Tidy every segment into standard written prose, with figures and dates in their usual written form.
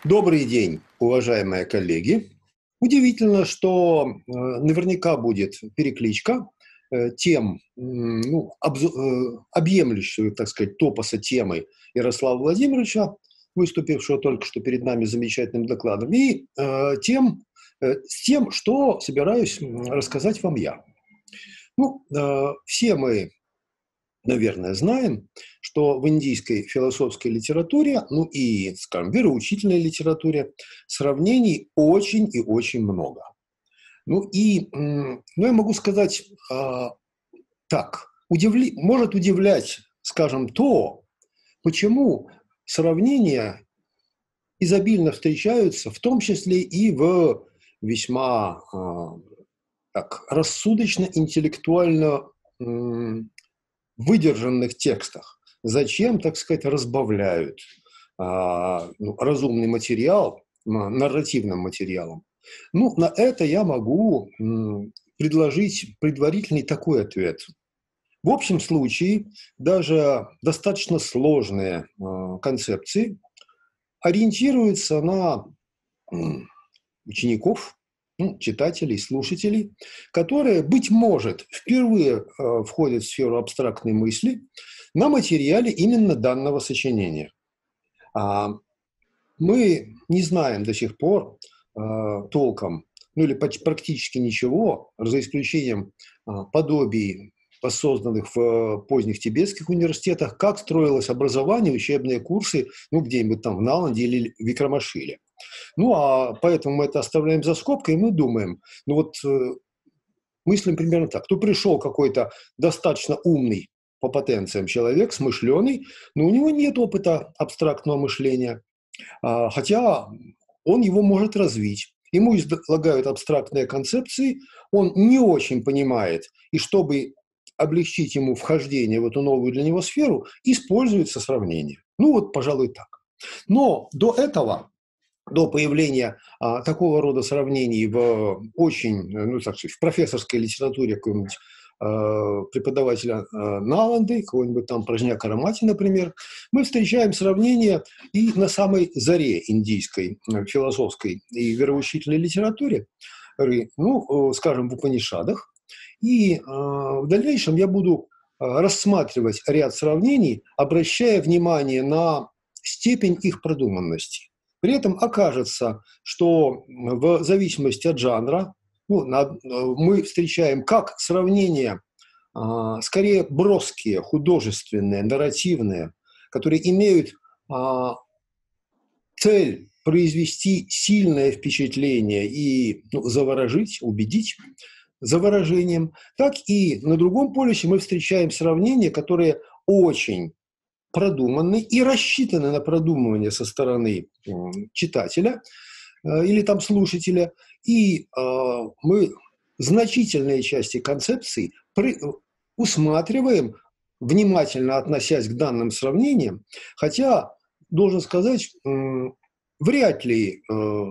Добрый день, уважаемые коллеги. Удивительно, что наверняка будет перекличка тем, объемлющую, так сказать, топоса темы Ярослава Владимировича, выступившего только что перед нами с замечательным докладом, и с тем, что собираюсь рассказать вам я. Все мы, наверное, знаем, что в индийской философской литературе, и, скажем, вероучительной литературе сравнений очень и очень много. Я могу сказать так, может удивлять, скажем, то, почему сравнения изобильно встречаются, в том числе и в весьма рассудочно-интеллектуально выдержанных текстах. Зачем, так сказать, разбавляют разумный материал нарративным материалом? На это я могу предложить предварительный такой ответ. В общем случае, даже достаточно сложные концепции ориентируются на учеников, читателей, слушателей, которые, быть может, впервые входят в сферу абстрактной мысли на материале именно данного сочинения. Мы не знаем до сих пор толком, или практически ничего, за исключением подобий, воссозданных в поздних тибетских университетах, как строилось образование, учебные курсы, где-нибудь там в Наланде или в Викрамашиле. Поэтому мы это оставляем за скобкой, и мы думаем, мыслим примерно так. Пришел какой-то достаточно умный по потенциям человек, смышленый, но у него нет опыта абстрактного мышления, хотя он его может развить. Ему излагают абстрактные концепции, он не очень понимает, и чтобы облегчить ему вхождение в эту новую для него сферу, используется сравнение. Пожалуй, так. Но до этого, до появления такого рода сравнений в в профессорской литературе какой-нибудь преподавателя Наланды, какого-нибудь там Пражняка Рамати, например, мы встречаем сравнения и на самой заре индийской философской и вероучительной литературе, скажем, в Упанишадах. И в дальнейшем я буду рассматривать ряд сравнений, обращая внимание на степень их продуманности. При этом окажется, что в зависимости от жанра мы встречаем как сравнения, скорее броские, художественные, нарративные, которые имеют цель произвести сильное впечатление и заворожить, убедить заворожением, так и на другом полюсе мы встречаем сравнения, которые очень продуманы и рассчитаны на продумывание со стороны читателя или там слушателя, и мы значительные части концепций усматриваем, внимательно относясь к данным сравнениям, хотя, должен сказать, вряд ли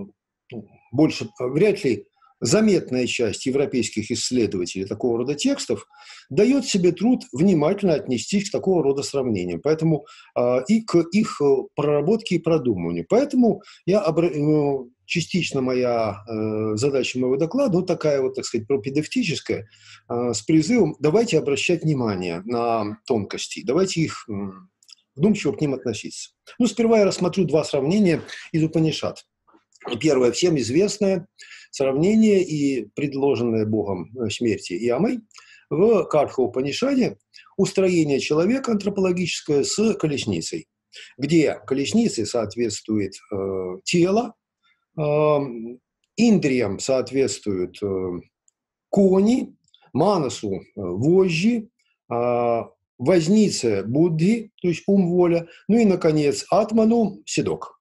заметная часть европейских исследователей такого рода текстов дает себе труд внимательно отнестись к такого рода сравнениям, поэтому и к их проработке и продумыванию. Поэтому частично моя задача моего доклада, такая так сказать, пропедевтическая, с призывом: давайте обращать внимание на тонкости, давайте их вдумчиво к ним относиться. Сперва я рассмотрю два сравнения из Упанишад. Первое, всем известное сравнение и предложенное Богом смерти Ямой в Катха-Упанишаде устроение человека антропологическое с колесницей, где колеснице соответствует тело, индриям соответствуют кони, манасу – вожжи, вознице – буддhi, то есть ум, воля, и, наконец, атману – седок.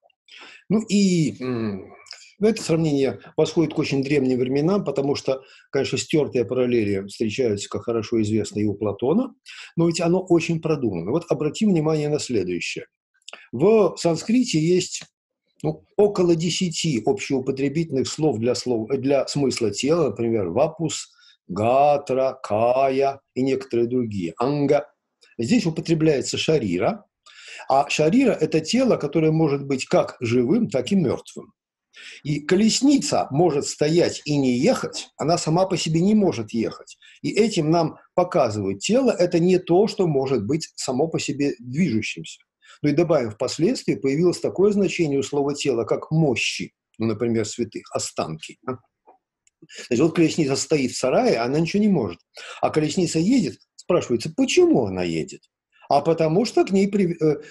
Это сравнение восходит к очень древним временам, потому что, конечно, стертые параллели встречаются, как хорошо известно, и у Платона, но ведь оно очень продумано. Обратим внимание на следующее. В санскрите есть около 10 общеупотребительных слов для смысла тела, например, вапус, гатра, кая и некоторые другие, анга. Здесь употребляется шарира, А шарира – это тело, которое может быть как живым, так и мертвым. И колесница может стоять и не ехать, она сама по себе не может ехать. И этим нам показывают, тело – это не то, что может быть само по себе движущимся. Ну и добавим, впоследствии появилось такое значение у слова «тело», как «мощи», ну, например, святых, останки. Значит, вот колесница стоит в сарае, она ничего не может. А колесница едет, спрашивается, почему она едет? А потому что к ней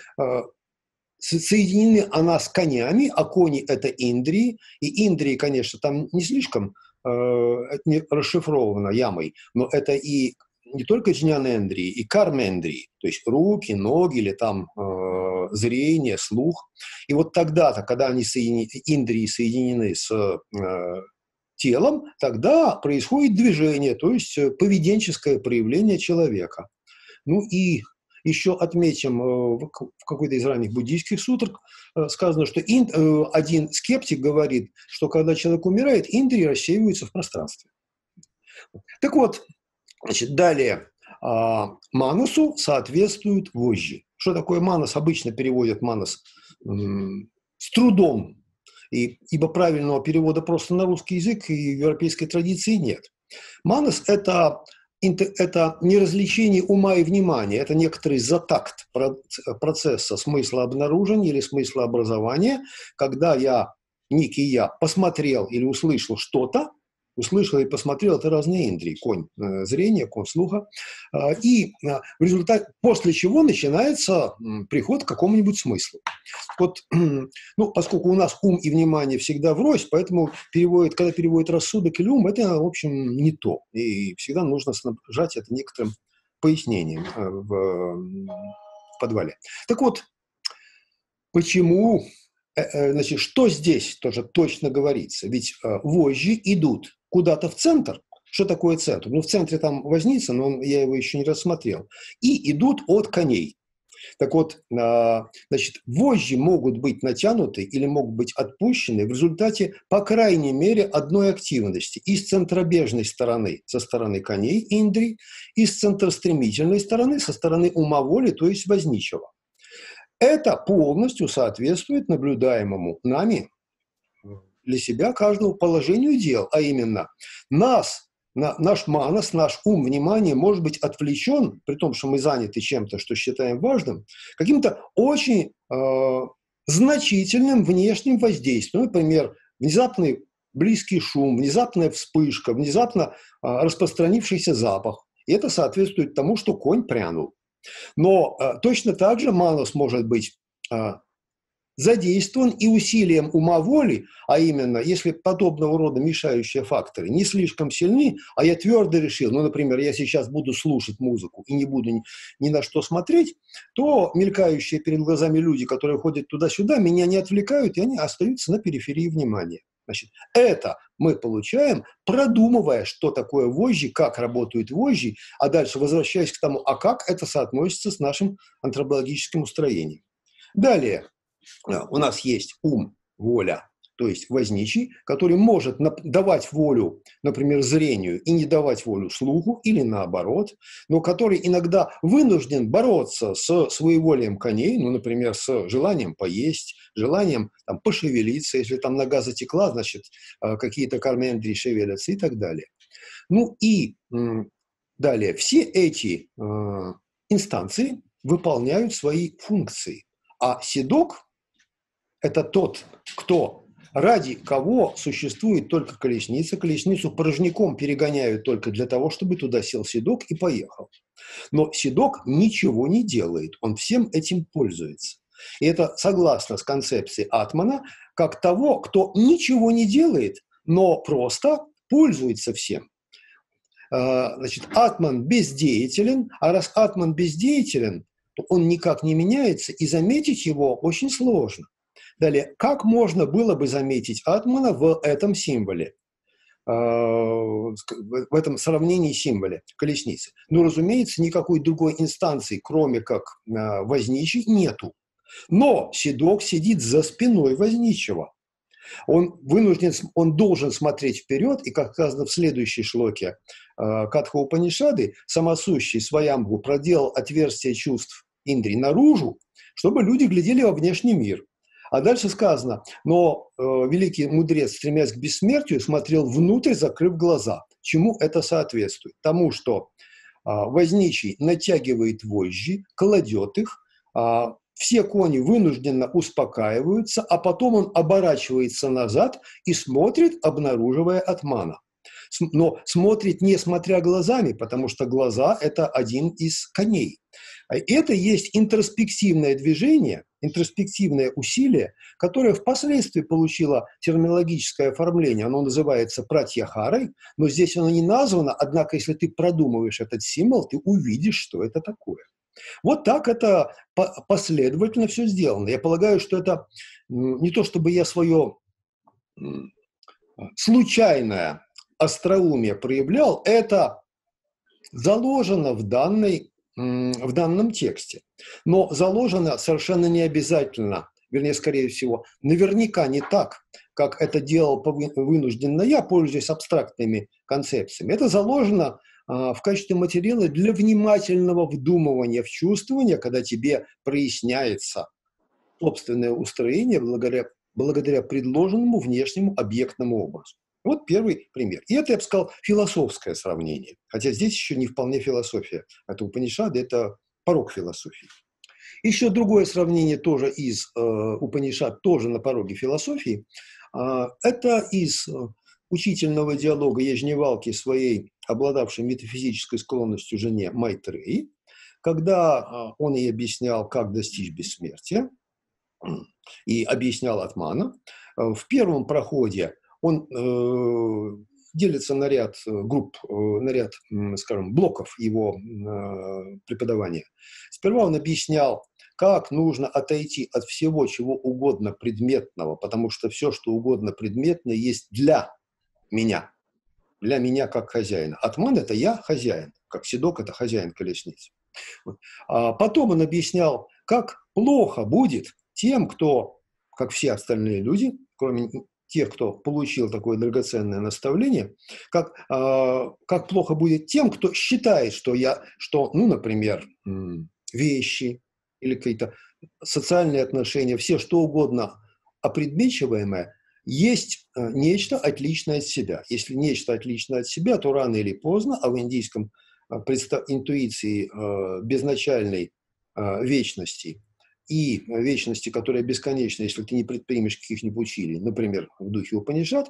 соединены она с конями, а кони – это индрии. И индрии, конечно, там не слишком не расшифровано ямой, но это и не только джняна-эндрии, и карма-эндрии, то есть руки, ноги или там зрение, слух. И вот тогда-то, когда индрии соединены с телом, тогда происходит движение, то есть поведенческое проявление человека. Ну и еще отметим, в какой-то из ранних буддийских сутр сказано, что один скептик говорит, что когда человек умирает, индрии рассеиваются в пространстве. Так вот, значит, далее. Манасу соответствуют вожжи. Что такое манас? Обычно переводят манас с трудом, ибо правильного перевода просто на русский язык и в европейской традиции нет. Манас – это не развлечение ума и внимания, это некоторый затакт процесса смысла обнаружения или смысла образования, когда некий я посмотрел или услышал что-то, услышал и посмотрел – это разные индрии, конь зрения, конь слуха, и в результате, после чего начинается приход к какому-нибудь смыслу. Вот, ну, поскольку у нас ум и внимание всегда врозь, поэтому когда переводят рассудок или ум, это, в общем, не то. И всегда нужно снабжать это некоторым пояснением в подвале. Так вот, почему, значит, что здесь тоже точно говорится? Ведь вожжи идут куда-то в центр. Что такое центр? Ну, в центре там возница, но я его еще не рассмотрел. И идут от коней. Так вот, значит, вожжи могут быть натянуты или могут быть отпущены в результате, по крайней мере, одной активности. И с центробежной стороны, со стороны коней, индрий, и с центростремительной стороны, со стороны ума воли, то есть возничего. Это полностью соответствует наблюдаемому нами для себя каждого положению дел, а именно наш манас, наш ум, внимание может быть отвлечен, при том, что мы заняты чем-то, что считаем важным, каким-то очень значительным внешним воздействием. Например, внезапный близкий шум, внезапная вспышка, внезапно распространившийся запах. И это соответствует тому, что конь прянул. Но точно так же манас может быть задействован и усилием ума воли, а именно, если подобного рода мешающие факторы не слишком сильны, а я твердо решил, ну, например, я сейчас буду слушать музыку и не буду ни на что смотреть, то мелькающие перед глазами люди, которые ходят туда-сюда, меня не отвлекают, и они остаются на периферии внимания. Значит, это мы получаем, продумывая, что такое вожжи, как работают вожжи, а дальше возвращаясь к тому, а как это соотносится с нашим антропологическим устроением. Далее. У нас есть ум, воля, то есть возничий, который может давать волю, например, зрению и не давать волю слуху, или наоборот, но который иногда вынужден бороться с своеволием коней, ну, например, с желанием поесть, желанием там, пошевелиться, если там нога затекла, значит, какие-то карма-эндрии шевелятся и так далее. Ну и далее, все эти инстанции выполняют свои функции, а седок – это тот, ради кого существует только колесница. Колесницу порожняком перегоняют только для того, чтобы туда сел седок и поехал. Но седок ничего не делает, он всем этим пользуется. И это согласно с концепцией атмана, как того, кто ничего не делает, но просто пользуется всем. Значит, атман бездеятелен, а раз атман бездеятелен, то он никак не меняется, и заметить его очень сложно. Далее, как можно было бы заметить атмана в этом символе, в этом сравнении символе колесницы? Ну, разумеется, никакой другой инстанции, кроме как возничий, нету. Но седок сидит за спиной возничего. Он должен смотреть вперед, и, как сказано в следующей шлоке Катха Упанишады, самосущий Сваямбху проделал отверстие чувств индрий наружу, чтобы люди глядели во внешний мир. А дальше сказано, но великий мудрец, стремясь к бессмертию, смотрел внутрь, закрыв глаза. Чему это соответствует? Тому, что возничий натягивает вожжи, кладет их, все кони вынужденно успокаиваются, а потом он оборачивается назад и смотрит, обнаруживая атмана. Но смотрит не смотря глазами, потому что глаза – это один из коней. Это есть интроспективное движение, интроспективное усилие, которое впоследствии получило терминологическое оформление. Оно называется пратьяхарой, но здесь оно не названо, однако если ты продумываешь этот символ, ты увидишь, что это такое. Вот так это последовательно все сделано. Я полагаю, что это не то, чтобы я свое случайное остроумие проявлял, это заложено в данном тексте. Но заложено совершенно не обязательно, вернее, скорее всего, наверняка не так, как это делал вынужденно я, пользуясь абстрактными концепциями. Это заложено в качестве материала для внимательного вдумывания в чувствование, когда тебе проясняется собственное устроение благодаря предложенному внешнему объектному образу. Вот первый пример. И это, я бы сказал, философское сравнение. Хотя здесь еще не вполне философия. Это Упанишады, это порог философии. Еще другое сравнение тоже из Упанишад, тоже на пороге философии. Это из учительного диалога Яжневалки своей, обладавшей метафизической склонностью жене Майтреи, когда он ей объяснял, как достичь бессмертия, и объяснял атмана. В первом проходе он делится на ряд групп, на ряд, скажем, блоков его преподавания. Сперва он объяснял, как нужно отойти от всего, чего угодно предметного, потому что все, что угодно предметное, есть для меня как хозяина. Атман – это я хозяин, как седок – это хозяин колесницы. А потом он объяснял, как плохо будет тем, кто, как все остальные люди, кроме тех, кто получил такое драгоценное наставление, как плохо будет тем, кто считает, что, например, вещи или какие-то социальные отношения, все что угодно опредмечиваемое, есть нечто отличное от себя. Если нечто отличное от себя, то рано или поздно, а в индийском интуиции безначальной вечности и вечности, которая бесконечна, если ты не предпримешь каких-нибудь усилий, например, в духе Упанишад,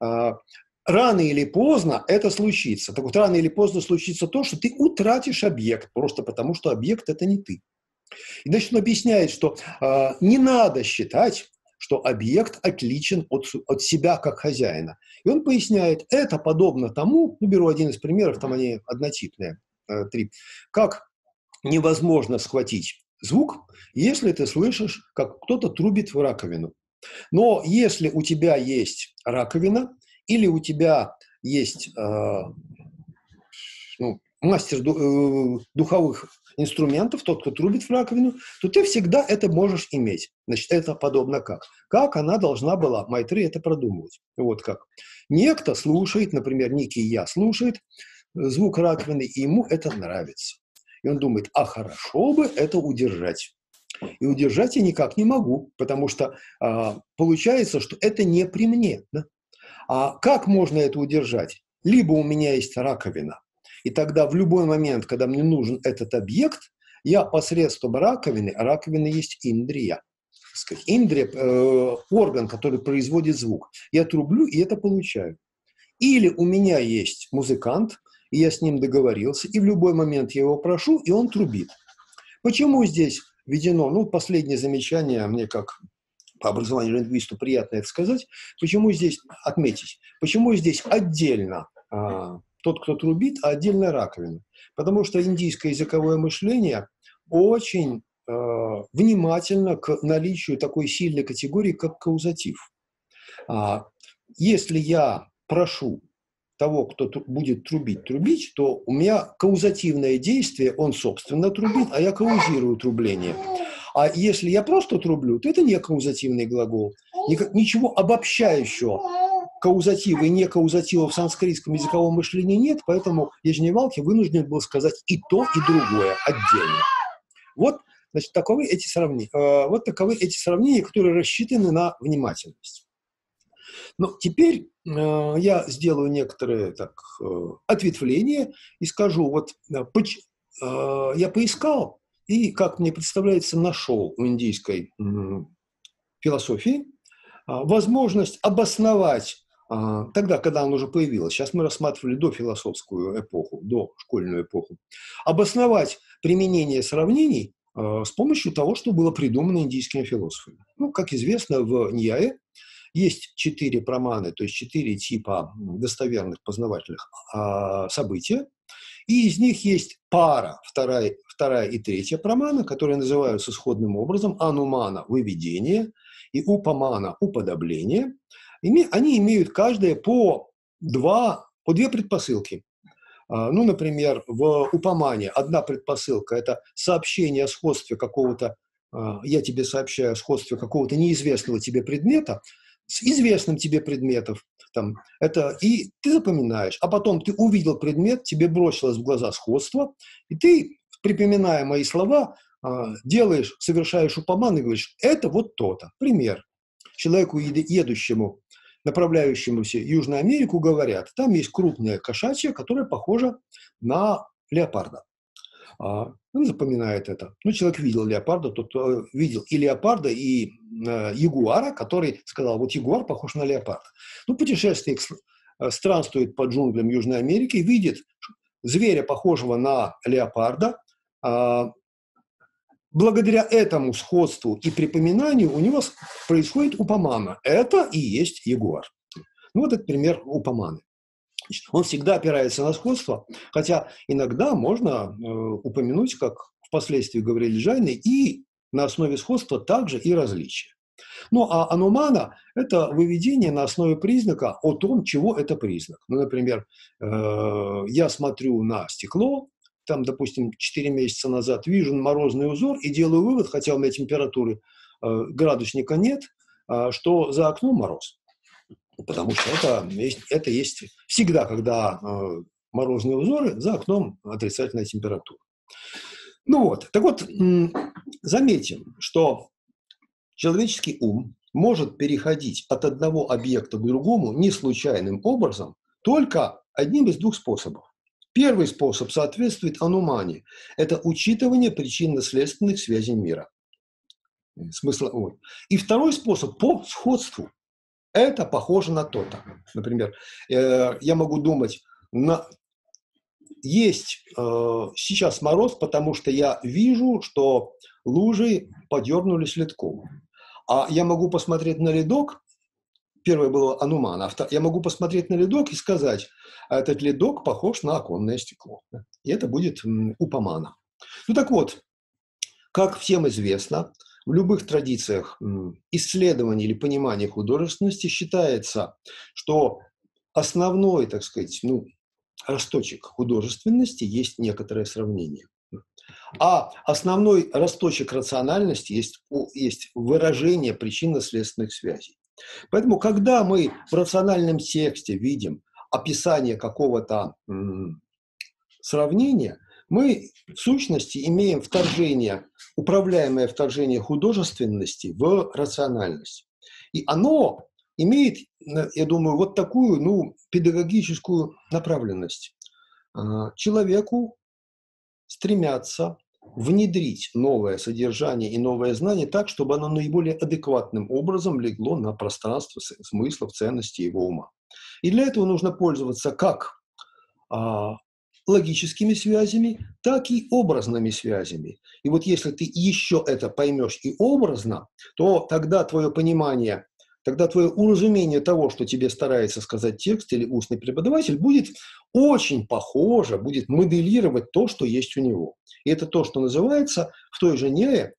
рано или поздно это случится. Так вот, рано или поздно случится то, что ты утратишь объект, просто потому что объект – это не ты. И значит, он объясняет, что не надо считать, что объект отличен от себя как хозяина. И он поясняет, это подобно тому, беру один из примеров, там они однотипные, 3, как невозможно схватить звук, если ты слышишь, как кто-то трубит в раковину. Но если у тебя есть раковина, или у тебя есть мастер духовых инструментов, тот, кто трубит в раковину, то ты всегда это можешь иметь. Значит, это подобно как? Как она должна была, Майтрея, это продумывать. Вот как. Некто слушает, например, некий я слушает звук раковины, и ему это нравится. И он думает, а хорошо бы это удержать. И удержать я никак не могу, потому что получается, что это не при мне. Да? А как можно это удержать? Либо у меня есть раковина, и тогда в любой момент, когда мне нужен этот объект, я посредством раковины, а раковина есть индрия. Индрия – орган, который производит звук. Я трублю, и это получаю. Или у меня есть музыкант, и я с ним договорился, и в любой момент я его прошу, и он трубит. Почему здесь введено, последнее замечание, мне как по образованию лингвисту приятно это сказать, почему здесь, отметить, почему здесь отдельно тот, кто трубит, а отдельно раковина? Потому что индийское языковое мышление очень внимательно к наличию такой сильной категории, как каузатив. Если я прошу того, кто будет трубить, то у меня каузативное действие, он, собственно, трубит, а я каузирую трубление. А если я просто трублю, то это не каузативный глагол. Ничего обобщающего каузатива и некаузатива в санскритском языковом мышлении нет, поэтому Яжневалки вынужден был сказать и то, и другое отдельно. Вот Значит, таковы эти сравнения. Вот таковы эти сравнения, которые рассчитаны на внимательность. Но теперь я сделаю некоторые ответвления и скажу, вот я поискал и, как мне представляется, нашел в индийской философии возможность обосновать тогда, когда она уже появилась, сейчас мы рассматривали дофилософскую эпоху, дошкольную эпоху, обосновать применение сравнений с помощью того, что было придумано индийскими философами. Ну, как известно, в Ньяе есть 4 праманы, то есть 4 типа достоверных познавательных события, и из них есть пара, вторая и третья прамана, которые называются сходным образом анумана – выведение, и упамана – уподобление. Они имеют каждая по две предпосылки. Ну, например, в упамане одна предпосылка – это сообщение о сходстве какого-то, я тебе сообщаю о сходстве какого-то неизвестного тебе предмета с известным тебе предметом. И ты запоминаешь, а потом ты увидел предмет, тебе бросилось в глаза сходство, и ты, припоминая мои слова, совершаешь упоман и говоришь, это вот то-то. Пример. Человеку, едущему, направляющемуся в Южную Америку, говорят, там есть крупная кошачья, которая похожа на леопарда. Он запоминает это. Ну, человек видел леопарда, тот видел и леопарда, и ягуара, который сказал, вот ягуар похож на леопарда. Ну, путешественник странствует по джунглям Южной Америки, видит зверя, похожего на леопарда. Благодаря этому сходству и припоминанию у него происходит упамана. Это и есть ягуар. Ну, вот это пример упаманы. Он всегда опирается на сходство, хотя иногда можно упомянуть, как впоследствии говорили Джайны, и на основе сходства также и различия. Ну, а анумана – это выведение на основе признака о том, чего это признак. Ну, например, я смотрю на стекло, там, допустим, 4 месяца назад вижу морозный узор и делаю вывод, хотя у меня температуры градусника нет, что за окном мороз. Потому что это есть всегда, когда морозные узоры, за окном отрицательная температура. Ну вот, так вот, заметим, что человеческий ум может переходить от одного объекта к другому не случайным образом, только одним из двух способов. Первый способ соответствует анумане. Это учитывание причинно-следственных связей мира. И второй способ по сходству. Это похоже на то-то. Например, я могу думать, есть сейчас мороз, потому что я вижу, что лужи подернулись ледком. А я могу посмотреть на ледок, первое было ануман, я могу посмотреть на ледок и сказать, этот ледок похож на оконное стекло. И это будет упамана. Ну так вот, как всем известно, в любых традициях исследования или понимания художественности считается, что основной, так сказать, росточек художественности есть некоторое сравнение. А основной росточек рациональности есть выражение причинно-следственных связей. Поэтому, когда мы в рациональном тексте видим описание какого-то сравнения, мы в сущности имеем управляемое вторжение художественности в рациональность. И оно имеет, я думаю, вот такую педагогическую направленность. Человеку стремятся внедрить новое содержание и новое знание так, чтобы оно наиболее адекватным образом легло на пространство смыслов, ценностей его ума. И для этого нужно пользоваться как логическими связями, так и образными связями. И вот если ты еще это поймешь и образно, то тогда твое понимание, тогда твое уразумение того, что тебе старается сказать текст или устный преподаватель, будет очень похоже, будет моделировать то, что есть у него. И это то, что называется в той же Ньяе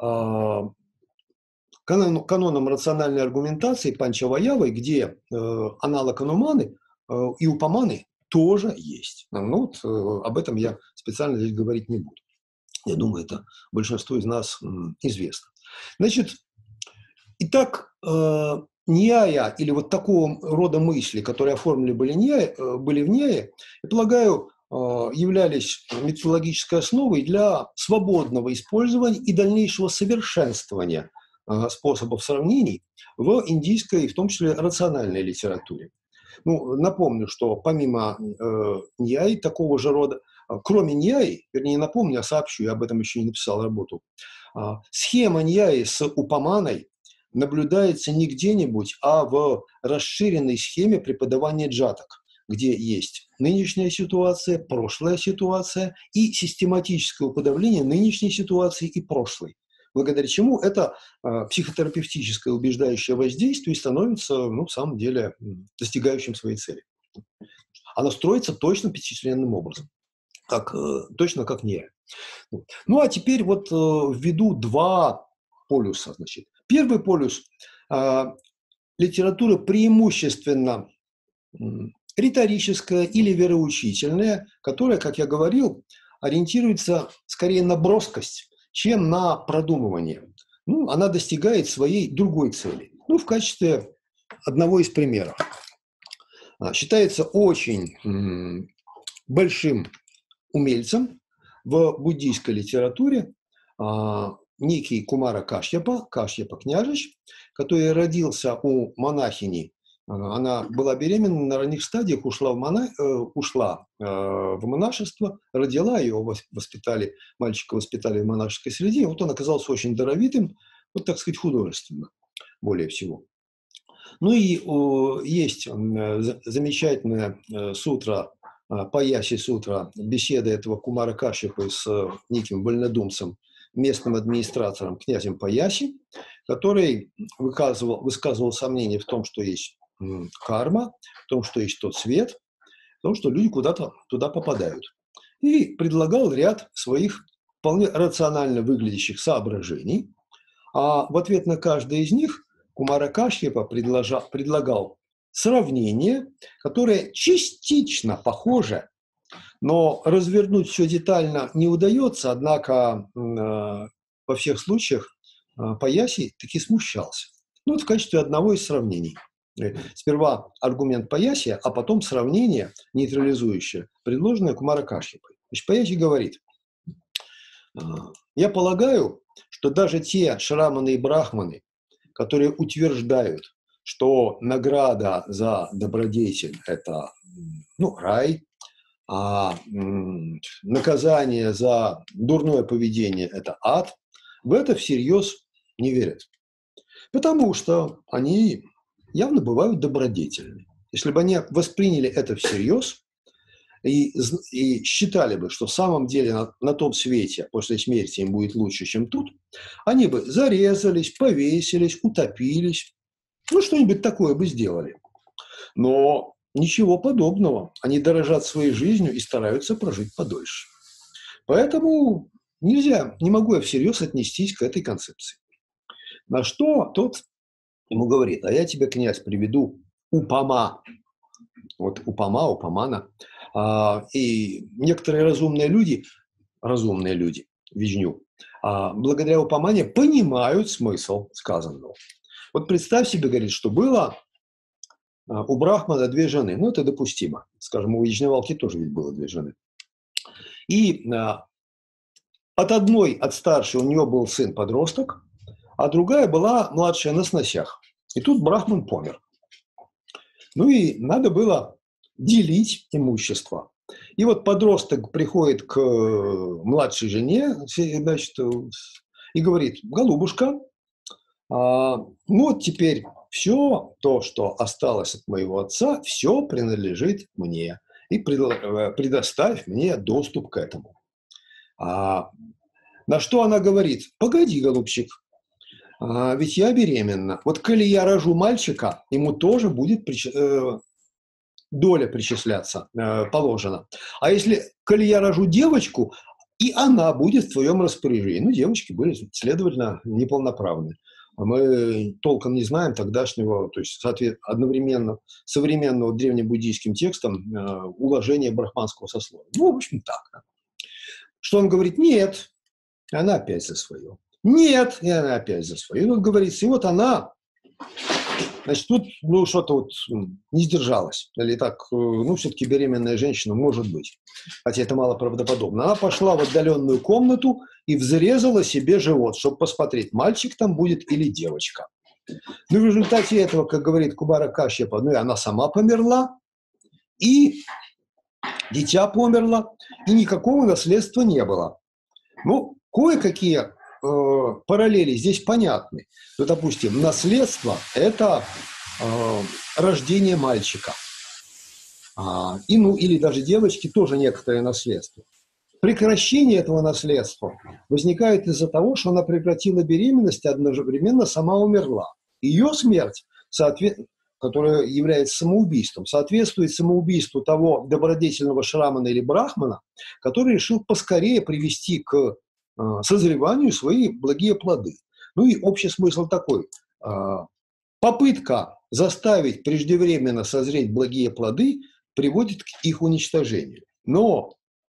каноном рациональной аргументации Панчаваявой, где аналог ануманы и упаманы тоже есть. Об этом я специально здесь говорить не буду. Я думаю, это большинству из нас известно. Значит, итак, Ньяя, или вот такого рода мысли, которые оформлены были в Ньяе, я полагаю, являлись методологической основой для свободного использования и дальнейшего совершенствования способов сравнений в индийской, в том числе рациональной литературе. Ну, напомню, что помимо Ньяи такого же рода, кроме Ньяи, вернее, напомню, а сообщу, я об этом еще не написал работу, схема Ньяи с Упаманой наблюдается не где-нибудь, а в расширенной схеме преподавания джатак, где есть нынешняя ситуация, прошлая ситуация и систематическое уподобление нынешней ситуации и прошлой. Благодаря чему это психотерапевтическое убеждающее воздействие становится, ну, в самом деле, достигающим своей цели. Оно строится точно пятичленным образом, точно как Ньяя. Ну, а теперь вот введу два полюса. Значит. Первый полюс литература преимущественно риторическая или вероучительная, которая, как я говорил, ориентируется скорее на броскость, чем на продумывание. Ну, она достигает своей другой цели. Ну, в качестве одного из примеров. Считается очень большим умельцем в буддийской литературе некий Кумара Кашьяпа княжич, который родился у монахини. Она была беременна на ранних стадиях, ушла в монашество, родила ее, воспитали, мальчика воспитали в монашеской среде. Вот он оказался очень даровитым, вот так сказать, художественно, более всего. Ну и есть замечательная сутра, Паяси сутра, беседа этого Кумара Кашьяпы с неким вольнодумцем, местным администратором, князем Паяси, который высказывал сомнения в том, что есть карма, в том, что есть тот свет, в том, что люди куда-то туда попадают. И предлагал ряд своих вполне рационально выглядящих соображений. А в ответ на каждое из них Кумара Кашьяпа предлагал сравнение, которое частично похоже, но развернуть все детально не удается, однако во всех случаях Паяси таки смущался. Ну, вот в качестве одного из сравнений. Сперва аргумент Паяси, а потом сравнение нейтрализующее, предложенное Кумара Кашьяпой. Значит, Паяси говорит: я полагаю, что даже те шраманы и брахманы, которые утверждают, что награда за добродетель – это рай, а наказание за дурное поведение – это ад, в это всерьез не верят. Потому что они явно бывают добродетельны. Если бы они восприняли это всерьез и считали бы, что в самом деле на том свете после смерти им будет лучше, чем тут, они бы зарезались, повесились, утопились, что-нибудь такое бы сделали. Но ничего подобного. Они дорожат своей жизнью и стараются прожить подольше. Поэтому не могу я всерьез отнестись к этой концепции. На что тот ему говорит: а я тебе, князь, приведу Упама. Вот Упамана. И некоторые разумные люди, Вижню, благодаря Упамане понимают смысл сказанного. Вот представь себе, говорит, что было у Брахмана две жены. Ну, это допустимо. Скажем, у Яджнявалки тоже ведь было две жены. И от старшей у нее был сын-подросток, а другая была младшая на сносях. И тут Брахман помер. Ну и надо было делить имущество. И вот подросток приходит к младшей жене, значит, и говорит: голубушка, вот теперь все то, что осталось от моего отца, все принадлежит мне. И предоставь мне доступ к этому. На что она говорит: погоди, голубчик, ведь я беременна. Вот коли я рожу мальчика, ему тоже будет доля причисляться, положена. А коли я рожу девочку, и она будет в твоем распоряжении. Ну, девочки были, следовательно, неполноправны. Мы толком не знаем тогдашнего, то есть одновременно современного древнебуддийским текстом уложения брахманского сословия. Ну, в общем, так. Что он говорит? Нет. Она опять за свое. Нет. И она опять за свое. И вот говорится, и вот она Значит, тут, ну, что-то вот не сдержалось. Или так, ну, все-таки беременная женщина может быть. Хотя это мало правдоподобно. Она пошла в отдаленную комнату и взрезала себе живот, чтобы посмотреть, мальчик там будет или девочка. Ну, в результате этого, как говорит Кубара Кашьяпа, ну, и она сама померла, и дитя померло, и никакого наследства не было. Ну, кое-какие параллели здесь понятны. Ну, допустим, наследство – это рождение мальчика. Ну, или даже девочки тоже некоторое наследство. Прекращение этого наследства возникает из-за того, что она прекратила беременность и одновременно сама умерла. Ее смерть, которая является самоубийством, соответствует самоубийству того добродетельного шрамана или брахмана, который решил поскорее привести к созреванию свои благие плоды. Ну и общий смысл такой. Попытка заставить преждевременно созреть благие плоды приводит к их уничтожению. Но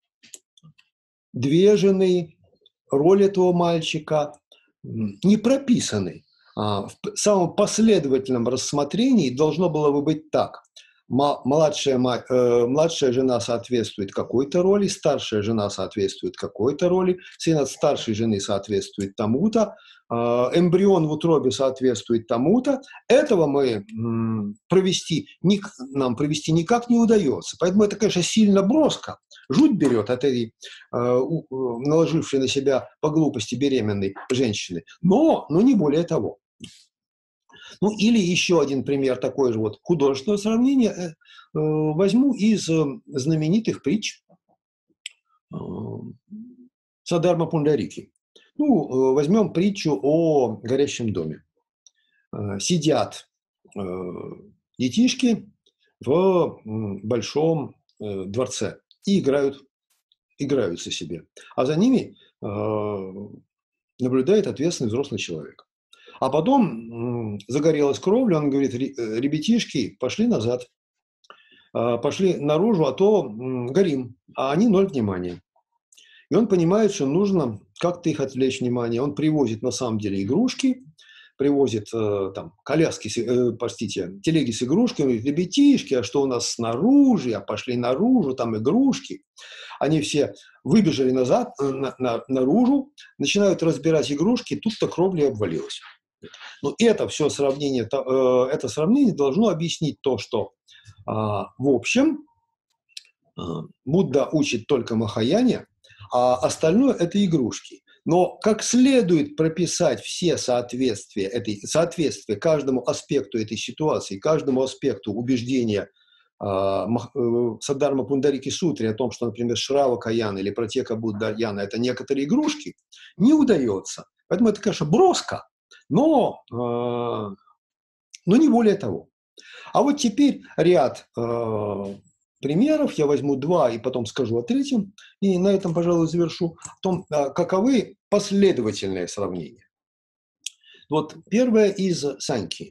две жены, роль этого мальчика не прописаны. В самом последовательном рассмотрении должно было бы быть так. Младшая жена соответствует какой-то роли, старшая жена соответствует какой-то роли, сын от старшей жены соответствует тому-то, эмбрион в утробе соответствует тому-то. Этого нам провести никак не удается. Поэтому это, конечно, сильно броско. Жуть берет от этой наложившей на себя по глупости беременной женщины. Но не более того. Ну, или еще один пример такой же вот художественного сравнения возьму из знаменитых притч Садарма Пундарики. Ну, возьмем притчу о горящем доме. Сидят детишки в большом дворце и играются себе. А за ними наблюдает ответственный взрослый человек. А потом загорелась кровля, он говорит: ребятишки, пошли назад, пошли наружу, а то горим, а они ноль внимания. И он понимает, что нужно как-то их отвлечь внимание. Он привозит на самом деле игрушки, привозит там телеги с игрушками, он говорит: ребятишки, а что у нас снаружи, а пошли наружу, там игрушки. Они все выбежали назад, наружу, начинают разбирать игрушки, тут-то кровля обвалилась. Но это сравнение должно объяснить то, что в общем Будда учит только Махаяне, а остальное – это игрушки. Но как следует прописать все соответствия каждому аспекту этой ситуации, каждому аспекту убеждения Саддарма Пундарики Сутри о том, что, например, Шравака Яна или Пратека Будда Яна – это некоторые игрушки, не удается. Поэтому это, конечно, броско, но не более того. А вот теперь ряд примеров, я возьму два и потом скажу о третьем, и на этом, пожалуй, завершу, о том, каковы последовательные сравнения. Вот первое из Саньки.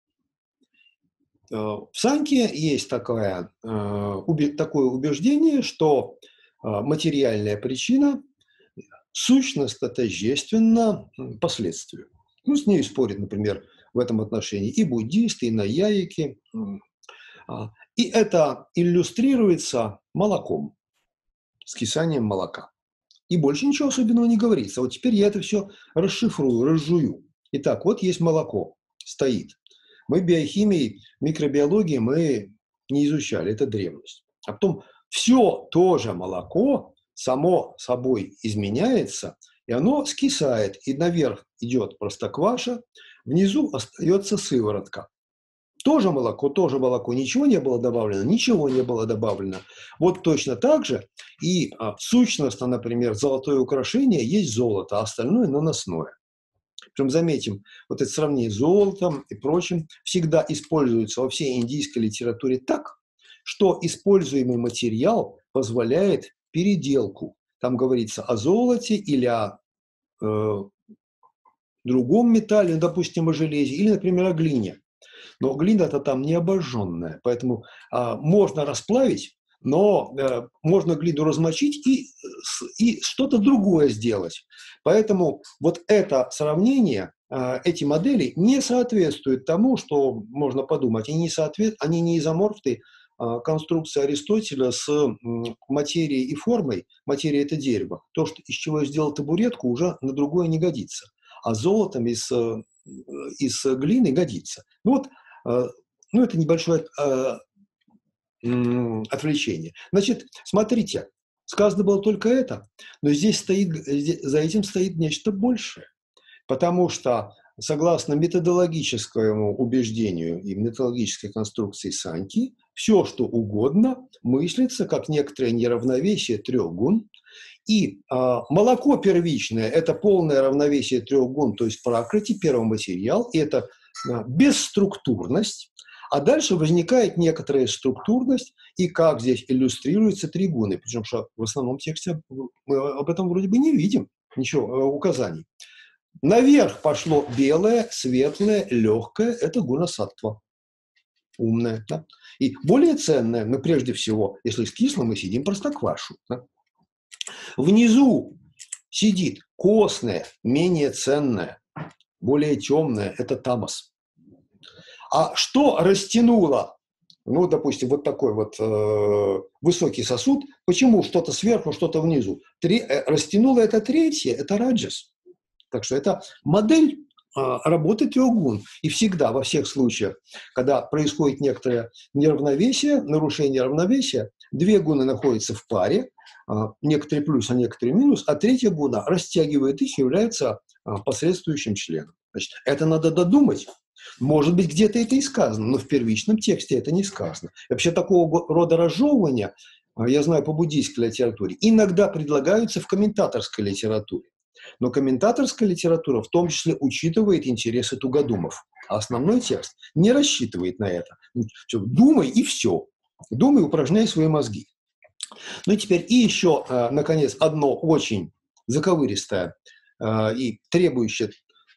В Саньке есть такое убеждение, что материальная причина сущностно тождественна последствию. Ну, с ней спорят, например, в этом отношении и буддисты, и наяики. И это иллюстрируется молоком, скисанием молока. И больше ничего особенного не говорится. Вот теперь я это все расшифрую, разжую. Итак, вот есть молоко, стоит. Мы биохимией, микробиологией мы не изучали, это древность. А потом все тоже молоко само собой изменяется, и оно скисает. И наверх идет простокваша, внизу остается сыворотка. Тоже молоко, ничего не было добавлено, ничего не было добавлено. Вот точно так же и сущностно, например, золотое украшение есть золото, а остальное наносное. Причем заметим, вот это сравнение с золотом и прочим всегда используется во всей индийской литературе так, что используемый материал позволяет переделку. Там говорится о золоте или о другом металле, допустим, о железе, или, например, о глине. Но глина-то там не обожженная, поэтому можно расплавить, но можно глину размочить и что-то другое сделать. Поэтому вот это сравнение эти модели не соответствуют тому, что можно подумать. Они не изоморфны конструкции Аристотеля с материей и формой. Материя – это дерево. То, что, из чего я сделал табуретку, уже на другое не годится. А золотом из глины годится. Ну вот, ну это небольшое отвлечение. Значит, смотрите, сказано было только это, но за этим стоит нечто большее. Потому что, согласно методологическому убеждению и методологической конструкции Санки, все, что угодно, мыслится как некоторое неравновесие трех гун. И молоко первичное – это полное равновесие трех гун, то есть пракрити, первый материал, и это бесструктурность. А дальше возникает некоторая структурность, и как здесь иллюстрируются три гуны. Причем что в основном тексте мы об этом вроде бы не видим ничего, указаний. Наверх пошло белое, светлое, легкое – это гуна саттва. Умное. Да? И более ценное, но прежде всего, если с кислым, мы сидим простоквашу. Да? Внизу сидит костное, менее ценное, более темное – это тамас. А что растянуло, ну, допустим, вот такой вот высокий сосуд, почему что-то сверху, что-то внизу? Растянуло это третье – это раджас. Так что это модель работы трех гун. И всегда, во всех случаях, когда происходит некоторое неравновесие, нарушение равновесия, две гуны находятся в паре, некоторые плюс, а некоторые минус, а третья гуна растягивает их и является посредствующим членом. Значит, это надо додумать. Может быть, где-то это и сказано, но в первичном тексте это не сказано. И вообще такого рода разжевывания, я знаю по буддийской литературе, иногда предлагаются в комментаторской литературе. Но комментаторская литература в том числе учитывает интересы тугодумов. А основной текст не рассчитывает на это. Думай и все. Думай, упражняй свои мозги. Ну и теперь и еще, наконец, одно очень заковыристое и требующее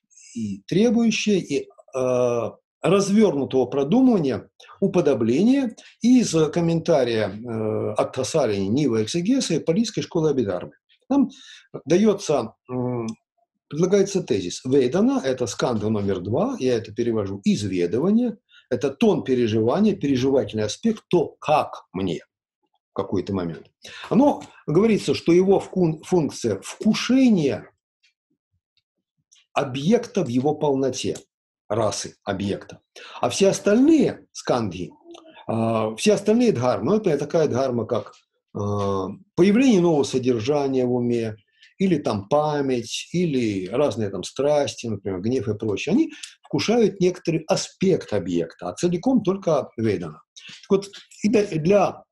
развернутого продумывания уподобление из комментария от Тасарини Нива Экзегеса и Палийской школы Абхидхармы. Там предлагается тезис. Вейдана – это сканда номер 2, я это перевожу, изведывание, это тон переживания, переживательный аспект, то, как мне в какой-то момент. Оно говорится, что его функция вкушения объекта в его полноте, расы объекта. А все остальные скандхи, все остальные дхармы, ну, это такая дхарма, как появление нового содержания в уме, или там память, или разные там страсти, например, гнев и прочее, они вкушают некоторый аспект объекта, а целиком только вейдана. Так вот, для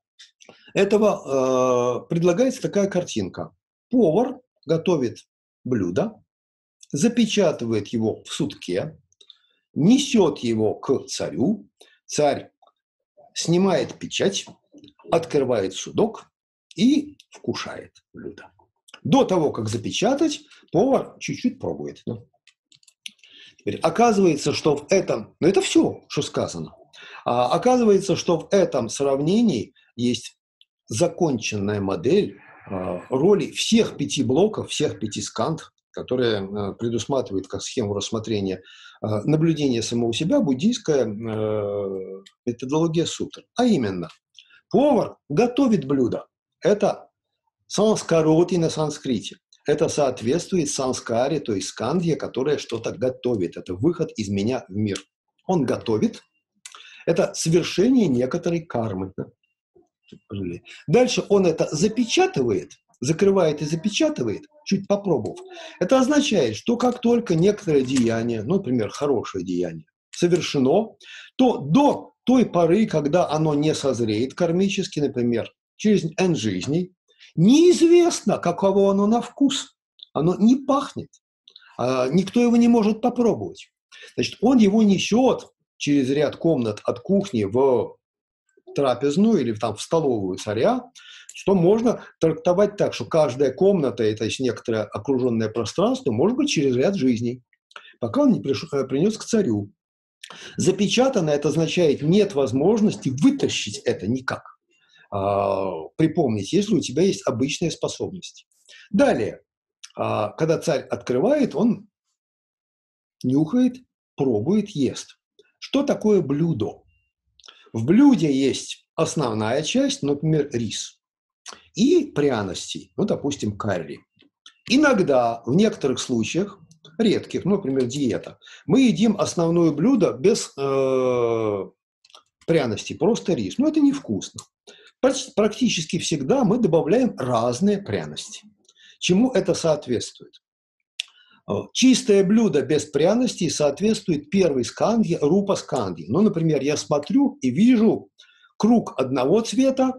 этого предлагается такая картинка. Повар готовит блюдо, запечатывает его в сутке, несет его к царю, царь снимает печать, открывает судок и вкушает блюдо. До того, как запечатать, повар чуть-чуть пробует. Теперь оказывается, что в этом, ну это все, что сказано, оказывается, что в этом сравнении есть законченная модель роли всех 5 блоков, всех 5 сканд, которые предусматривают как схему рассмотрения наблюдения самого себя буддийская методология сутр. А именно, повар готовит блюдо. Это санскароти на санскрите. Это соответствует санскаре, то есть скандхе, которая что-то готовит. Это выход из меня в мир. Он готовит. Это совершение некоторой кармы. Дальше он это запечатывает, закрывает и запечатывает, чуть попробовав. Это означает, что как только некоторое деяние, ну, например, хорошее деяние, совершено, то до той поры, когда оно не созреет кармически, например, через N жизней, неизвестно, каково оно на вкус. Оно не пахнет. Никто его не может попробовать. Значит, он его несет через ряд комнат от кухни в трапезную или там в столовую царя, что можно трактовать так, что каждая комната, это есть некоторое окруженное пространство, может быть через ряд жизней, пока он не принес к царю. Запечатано это означает, нет возможности вытащить это никак. Припомнить, если у тебя есть обычные способности. Далее, когда царь открывает, он нюхает, пробует, ест. Что такое блюдо? В блюде есть основная часть, например, рис, и пряности, ну, допустим, карри. Иногда, в некоторых случаях, редких, ну, например, диета, мы едим основное блюдо без пряностей, просто рис. Но это невкусно. Практически всегда мы добавляем разные пряности. Чему это соответствует? Чистое блюдо без пряностей соответствует первой сканге, рупа сканги. Ну, например, я смотрю и вижу круг одного цвета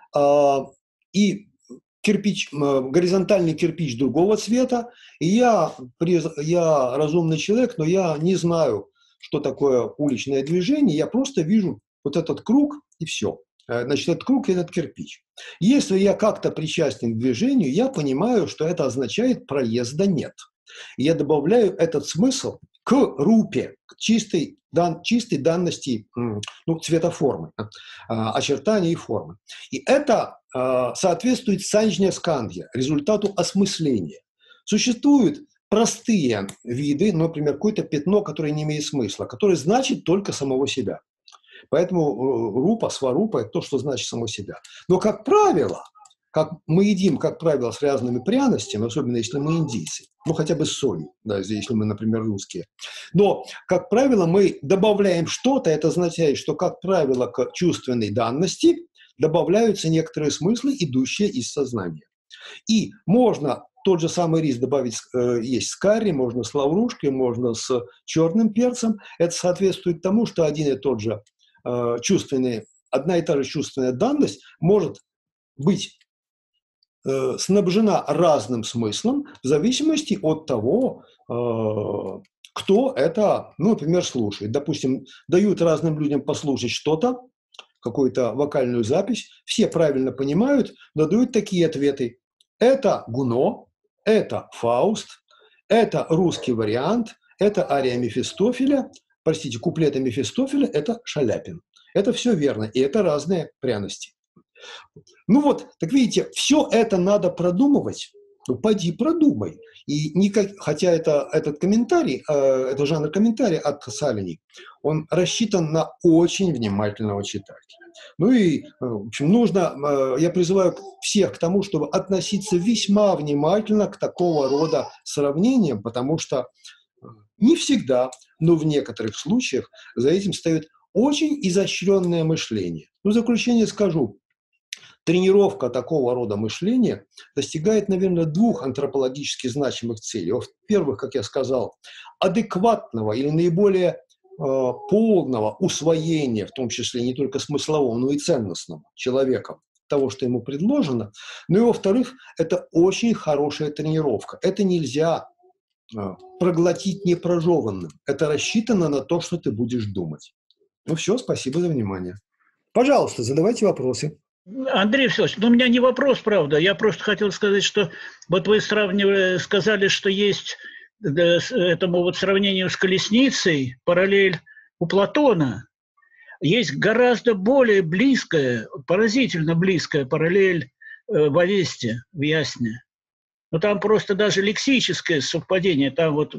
и горизонтальный кирпич другого цвета. И я разумный человек, но я не знаю, что такое уличное движение. Я просто вижу вот этот круг и все. Значит, этот круг и этот кирпич. Если я как-то причастен к движению, я понимаю, что это означает проезда нет. И я добавляю этот смысл к рупе, к чистой данности, ну, цвета формы, очертания и формы. И это соответствует санджня скандхе, результату осмысления. Существуют простые виды, например, какое-то пятно, которое не имеет смысла, которое значит только самого себя. Поэтому рупа, сварупа – это то, что значит само себя. Но, как правило, как мы едим, как правило, с разными пряностями, особенно если мы индийцы, ну, хотя бы с солью, да, если мы, например, русские. Но, как правило, мы добавляем что-то, это означает, что, как правило, к чувственной данности добавляются некоторые смыслы, идущие из сознания. И можно тот же самый рис добавить, есть с карри, можно с лаврушкой, можно с черным перцем. Это соответствует тому, что один и тот же одна и та же чувственная данность может быть снабжена разным смыслом в зависимости от того, кто это, ну, например, слушает. Допустим, дают разным людям послушать что-то, какую-то вокальную запись, все правильно понимают, но дают такие ответы. Это Гуно, это Фауст, это русский вариант, это ария Мефистофеля, простите, куплеты Мефистофеля, это Шаляпин. Это все верно, и это разные пряности. Ну вот, так видите, все это надо продумывать. Ну, поди продумай. И хотя этот комментарий, это жанр комментария от Салени, он рассчитан на очень внимательного читателя. Ну и, в общем, я призываю всех к тому, чтобы относиться весьма внимательно к такого рода сравнениям, потому что не всегда, но в некоторых случаях за этим стоит очень изощренное мышление. Ну, в заключение скажу, тренировка такого рода мышления достигает, наверное, двух антропологически значимых целей. Во-первых, как я сказал, адекватного или наиболее полного усвоения, в том числе не только смыслового, но и ценностного человеком того, что ему предложено. Ну и, во-вторых, это очень хорошая тренировка. Это нельзя проглотить непрожеванным. Это рассчитано на то, что ты будешь думать. Ну все, спасибо за внимание. Пожалуйста, задавайте вопросы. Андрей Всеволодович, у меня не вопрос, правда. Я просто хотел сказать, что вот вы сказали, что есть этому вот сравнению с колесницей параллель у Платона. Есть гораздо более близкая, поразительно близкая параллель в Авесте, в Ясне. Но там просто даже лексическое совпадение. Там вот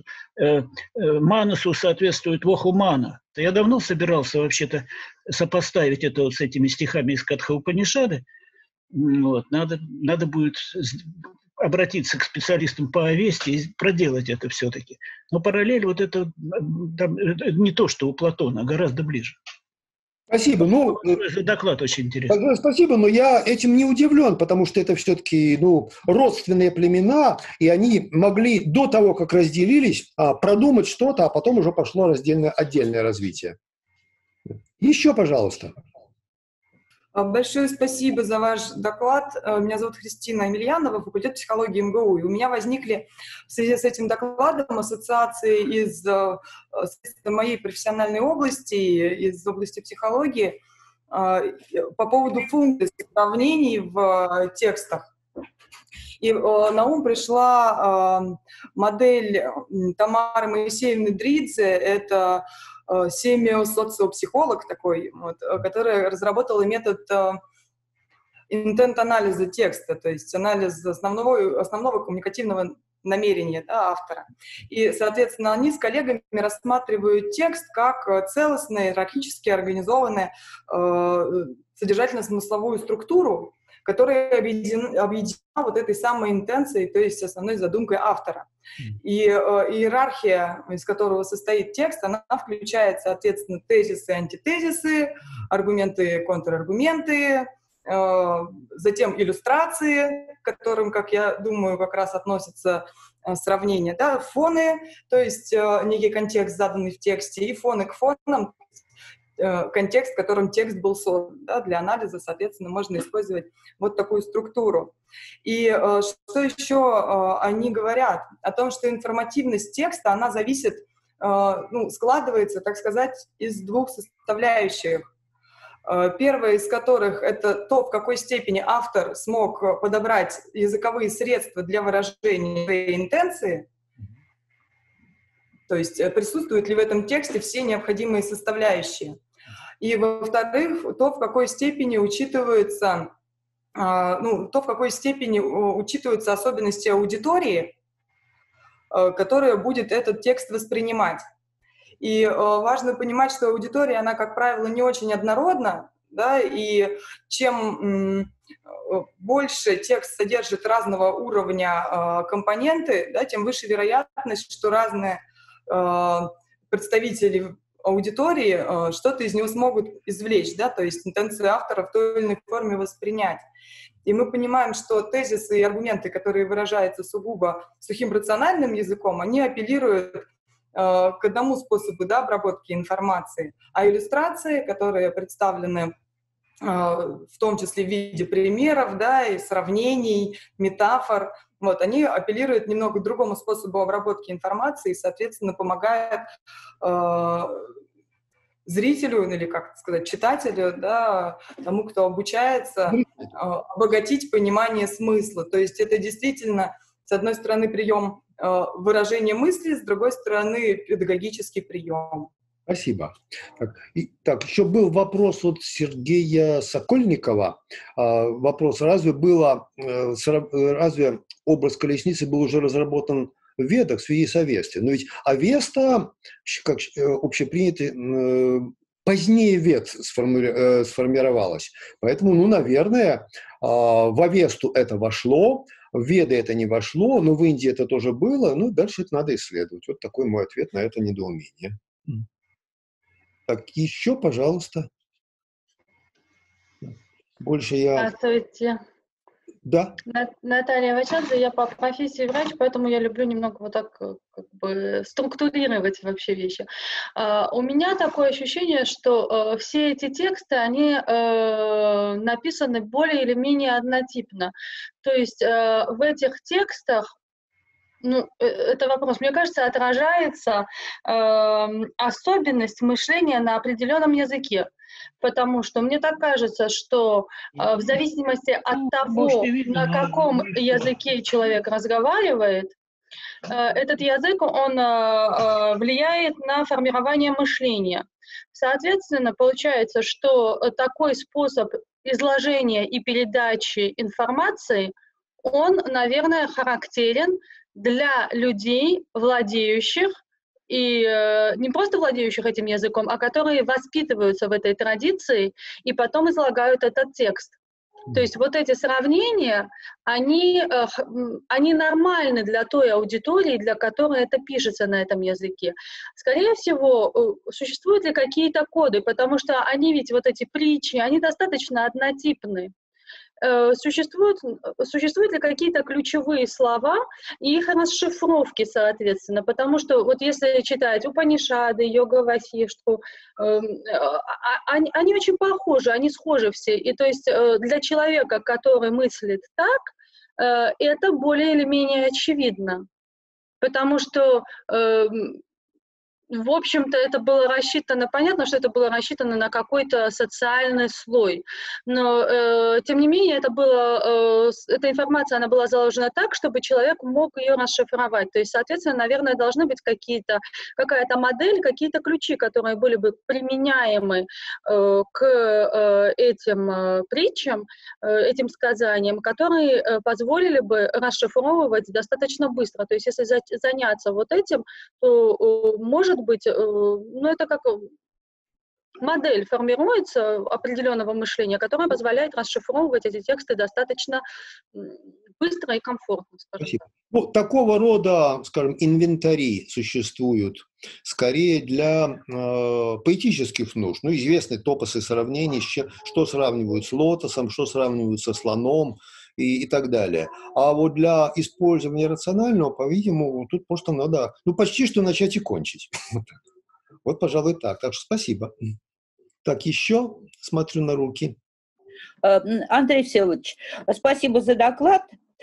манусу соответствует вохумана. Я давно собирался вообще-то сопоставить это вот с этими стихами из Катха-Упанишады. Вот. Надо будет обратиться к специалистам по Авесте и проделать это все-таки. Но параллель вот это там, не то, что у Платона, а гораздо ближе. Спасибо. Ну, доклад очень интересный. Спасибо, но я этим не удивлен, потому что это все-таки родственные племена, и они могли до того, как разделились, продумать что-то, а потом уже пошло отдельное развитие. Еще, пожалуйста. Большое спасибо за ваш доклад. Меня зовут Христина Емельянова, факультет психологии МГУ. И у меня возникли в связи с этим докладом ассоциации из моей профессиональной области, из области психологии, по поводу функций сравнений в текстах. И на ум пришла модель Тамары Моисеевны Дридзе, это семиосоциопсихолог такой, который разработал метод интент-анализа текста, то есть анализ основного коммуникативного намерение, да, автора. И, соответственно, они с коллегами рассматривают текст как целостное, иерархически организованное содержательно-смысловую структуру, которая объединена вот этой самой интенцией, то есть основной задумкой автора. И иерархия, из которого состоит текст, она включает, соответственно, тезисы, антитезисы, аргументы, контраргументы, затем иллюстрации, к которым, как я думаю, как раз относятся сравнения, да, фоны, то есть некий контекст, заданный в тексте, и фоны к фонам, контекст, в котором текст был создан. Да, для анализа, соответственно, можно использовать вот такую структуру. И что еще они говорят? О том, что информативность текста, она зависит, складывается, так сказать, из двух составляющих. Первая из которых — это то, в какой степени автор смог подобрать языковые средства для выражения своей интенции, то есть присутствуют ли в этом тексте все необходимые составляющие. И, во-вторых, то, в какой степени учитываются особенности аудитории, которая будет этот текст воспринимать. И важно понимать, что аудитория, она, как правило, не очень однородна, да, и чем больше текст содержит разного уровня компоненты, да, тем выше вероятность, что разные представители аудитории что-то из него смогут извлечь, да, то есть интенцию автора в той или иной форме воспринять. И мы понимаем, что тезисы и аргументы, которые выражаются сугубо сухим рациональным языком, они апеллируют к одному способу, да, обработки информации, а иллюстрации, которые представлены в том числе в виде примеров, да, и сравнений, метафор, вот, они апеллируют немного к другому способу обработки информации и, соответственно, помогают зрителю, или, как сказать, читателю, да, тому, кто обучается, обогатить понимание смысла. То есть это действительно, с одной стороны, прием выражения мысли, с другой стороны, педагогический прием. Спасибо. Так, еще был вопрос от Сергея Сокольникова. Вопрос, разве образ колесницы был уже разработан в Ведах в связи с Авестой? Но ведь Авеста, как общепринято, позднее Вед сформировалась. Поэтому, наверное, в Авесту это вошло, в Веды это не вошло, но в Индии это тоже было. Дальше это надо исследовать. Вот такой мой ответ на это недоумение. Так, еще, пожалуйста. Больше я... Здравствуйте. Да. Наталья Вачадзе, я по профессии врач, поэтому я люблю немного вот так как бы структурировать вообще вещи. У меня такое ощущение, что все эти тексты, они написаны более или менее однотипно. То есть в этих текстах, это вопрос, мне кажется, отражается особенность мышления на определенном языке. Потому что мне так кажется, что в зависимости от того, на каком языке человек разговаривает, этот язык, он влияет на формирование мышления. Соответственно, получается, что такой способ изложения и передачи информации, он, наверное, характерен для людей, владеющих, и не просто владеющих этим языком, а которые воспитываются в этой традиции и потом излагают этот текст. То есть вот эти сравнения, они нормальны для той аудитории, для которой это пишется на этом языке. Скорее всего, существуют ли какие-то коды, потому что они ведь, вот эти притчи, они достаточно однотипны. Существуют ли какие-то ключевые слова и их расшифровки, соответственно, потому что вот если читать Упанишады, Йога-Васиштху, они очень похожи, они схожи все, и то есть для человека, который мыслит так, это более или менее очевидно, потому что в общем-то, это было рассчитано, понятно, что это было рассчитано на какой-то социальный слой, но, тем не менее, эта информация, она была заложена так, чтобы человек мог ее расшифровать. То есть, соответственно, наверное, должны быть какая-то модель, какие-то ключи, которые были бы применяемы к этим притчам, этим сказаниям, которые позволили бы расшифровывать достаточно быстро. То есть, если заняться вот этим, то, может быть, ну, это как модель формируется определенного мышления, которая позволяет расшифровывать эти тексты достаточно быстро и комфортно, скажем Спасибо. так. Ну, такого рода, скажем, инвентари существуют скорее для поэтических нужд. Ну, известны топосы сравнений, что сравнивают с лотосом, что сравнивают со слоном и так далее. А вот для использования рационального, по-видимому, тут просто надо, ну, почти что начать и кончить. Вот, пожалуй, так. Так что спасибо. Так, еще смотрю на руки. Андрей Всеволодович, спасибо за доклад.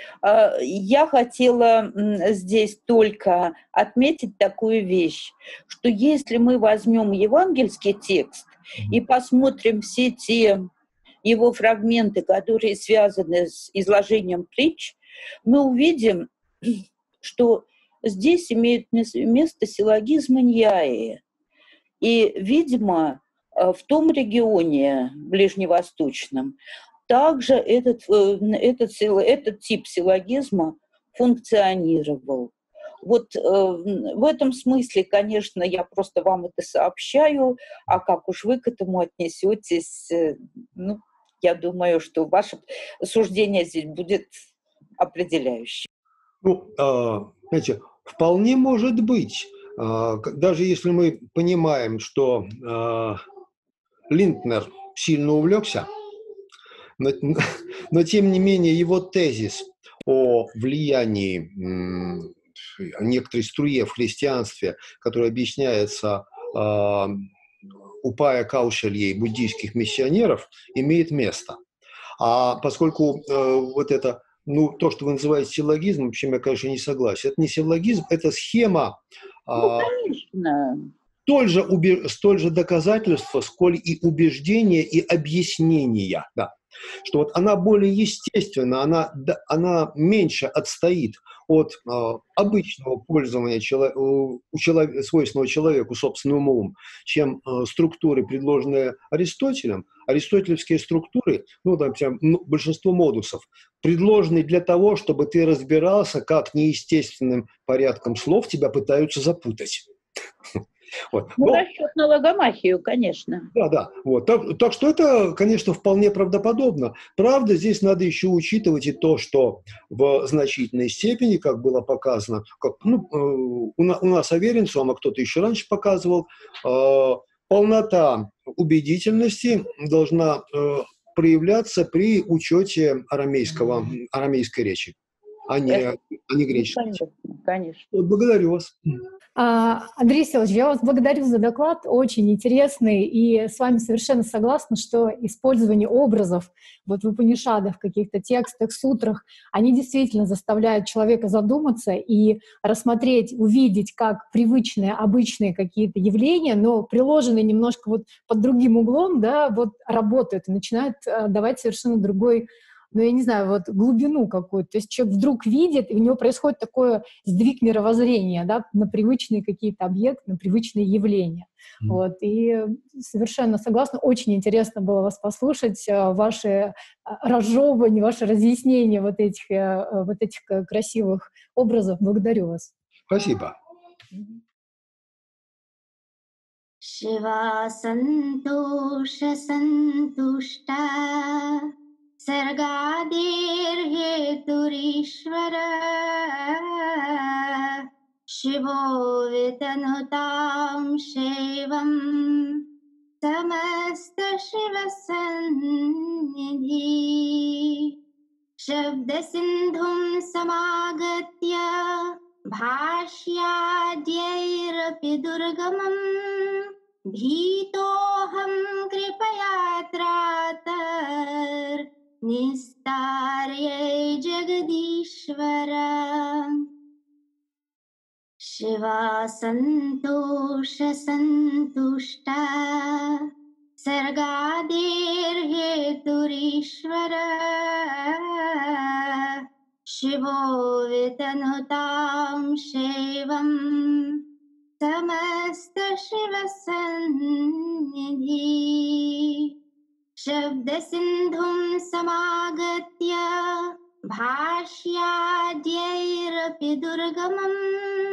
Я хотела здесь только отметить такую вещь, что если мы возьмем евангельский текст и посмотрим все те его фрагменты, которые связаны с изложением притч, мы увидим, что здесь имеет место силлогизм Ньяи. И, видимо, в том регионе ближневосточном также этот тип силлогизма функционировал. Вот в этом смысле, конечно, я просто вам это сообщаю, а как уж вы к этому отнесетесь, ну, я думаю, что ваше суждение здесь будет определяющим. Ну, знаете, вполне может быть, даже если мы понимаем, что Линднер сильно увлекся, но тем не менее его тезис о влиянии некоторой струе в христианстве, которая объясняется Упая Каушельей буддийских миссионеров, имеет место. А поскольку вот это, ну, то, что вы называете силлогизмом, в чем я, конечно, не согласен, это не силлогизм, это схема столь же доказательства, сколь и убеждения и объяснения. Да. Что вот она более естественна, она меньше отстоит от обычного пользования свойственного человеку собственным умом, чем структуры, предложенные Аристотелем. Аристотелевские структуры, ну, там, большинство модусов, предложены для того, чтобы ты разбирался, как неестественным порядком слов тебя пытаются запутать. Вот. Ну, расчет на логомахию, конечно. Да. Вот. Так что это, конечно, вполне правдоподобно. Правда, здесь надо еще учитывать и то, что в значительной степени, как было показано, у нас Аверинцом, а кто-то еще раньше показывал, полнота убедительности должна проявляться при учете арамейской речи, а не греческой. Конечно. Вот, благодарю вас. Андрей Всеволодович, я вас благодарю за доклад, очень интересный, и с вами совершенно согласна, что использование образов вот в Упанишадах, в каких-то текстах, сутрах, они действительно заставляют человека задуматься и рассмотреть, увидеть, как привычные, обычные какие-то явления, но приложенные немножко вот под другим углом, да, вот работают и начинают давать совершенно другой, ну, я не знаю, вот глубину какую-то. То есть человек вдруг видит, и у него происходит такой сдвиг мировоззрения, да, на привычные какие-то объекты, на привычные явления. Вот. И совершенно согласна. Очень интересно было вас послушать, ваши разжевывания, ваши разъяснения вот этих красивых образов. Благодарю вас. Спасибо. Шива сантоша сантушта Sargadir heturishvara Shivo vitanutam shevam Samasta shivasannidhi Shabda sindhum samagatya Bhashyadyayrapi durgamam Bhitoham kripayatratar Nistarye Jagadishvara Shiva सन्तोषसन्तुष्टा सर्गादिर्हेतुरीश्वर शिवो वितनुतां शैवम् समस्तशिवसन्निधि शब्दसिन्धुं समागत्य भाष्याद्यैरपि दुर्गमम्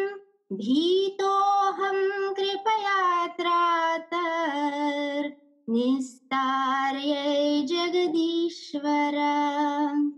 भीतोऽहं कृपयात्रातर् निस्तार्यै जगदीश्वर